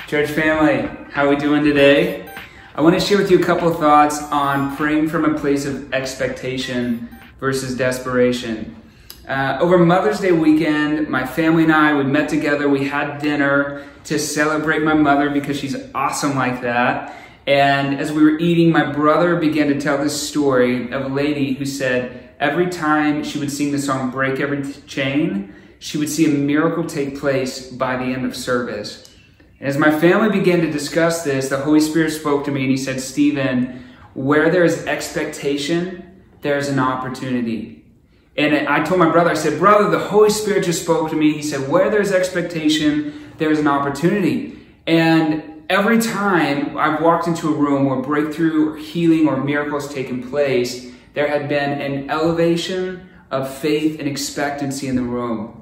Church family, how are we doing today? I want to share with you a couple of thoughts on praying from a place of expectation versus desperation. Over Mother's Day weekend, my family and I, we met together, we had dinner to celebrate my mother because she's awesome like that. And as we were eating, my brother began to tell this story of a lady who said every time she would sing the song Break Every Chain, she would see a miracle take place by the end of service. As my family began to discuss this, the Holy Spirit spoke to me and he said, Stephen, where there is expectation, there's an opportunity. And I told my brother, I said, brother, the Holy Spirit just spoke to me. He said, where there's expectation, there's an opportunity. And every time I've walked into a room where breakthrough or healing or miracles taken place, there had been an elevation of faith and expectancy in the room.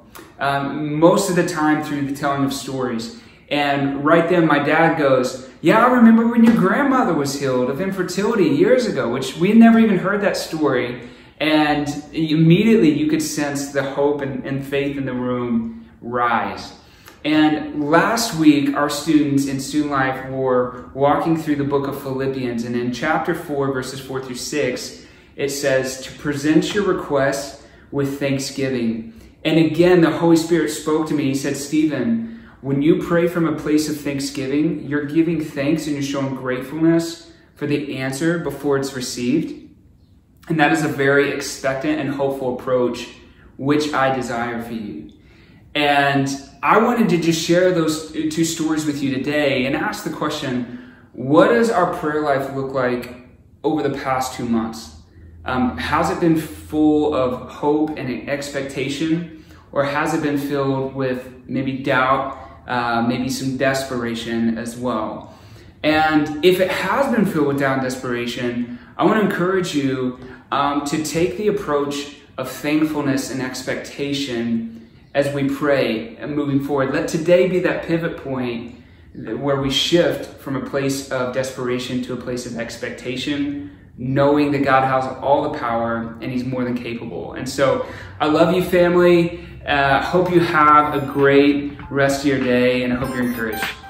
Most of the time through the telling of stories. And right then my dad goes, yeah, I remember when your grandmother was healed of infertility years ago, which we had never even heard that story. And immediately you could sense the hope and faith in the room rise. And last week, our students in Student Life were walking through the book of Philippians. And in chapter 4, verses 4 through 6, it says to present your requests with thanksgiving. And again, the Holy Spirit spoke to me. He said, Stephen, when you pray from a place of thanksgiving, you're giving thanks and you're showing gratefulness for the answer before it's received. And that is a very expectant and hopeful approach, which I desire for you. And I wanted to just share those two stories with you today and ask the question, what does our prayer life look like over the past 2 months? Has it been full of hope and expectation, or has it been filled with maybe doubt, maybe some desperation as well? And if it has been filled with doubt and desperation, I want to encourage you to take the approach of thankfulness and expectation as we pray and moving forward. Let today be that pivot point where we shift from a place of desperation to a place of expectation, knowing that God has all the power and he's more than capable. And so I love you, family. Hope you have a great rest of your day, and I hope you're encouraged.